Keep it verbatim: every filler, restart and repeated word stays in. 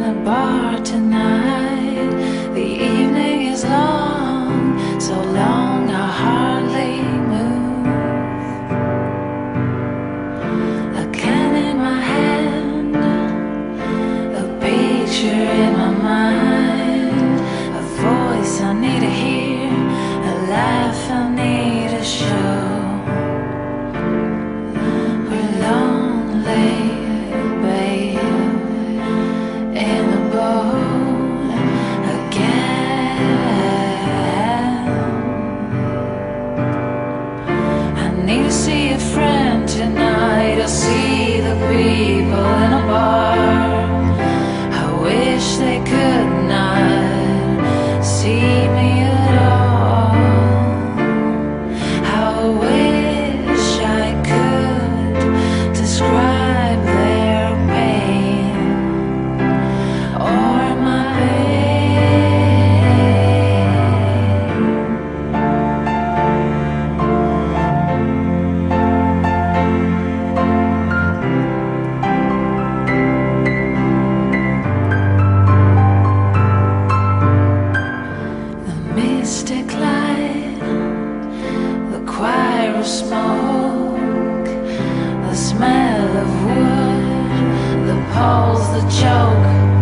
the bar tonight. The evening is long, so long I hardly move. A can in my hand, a picture in my mind, a voice I need to hear, a laugh I need to show. We're lonely, babe, in the boat again. I need to see a friend tonight. I'll see the people in a bar. I wish they could not see me at all. How I wish I could describe their pain or my pain. The mystic light, the choir of smoke, the smell of wood, the poles that choke.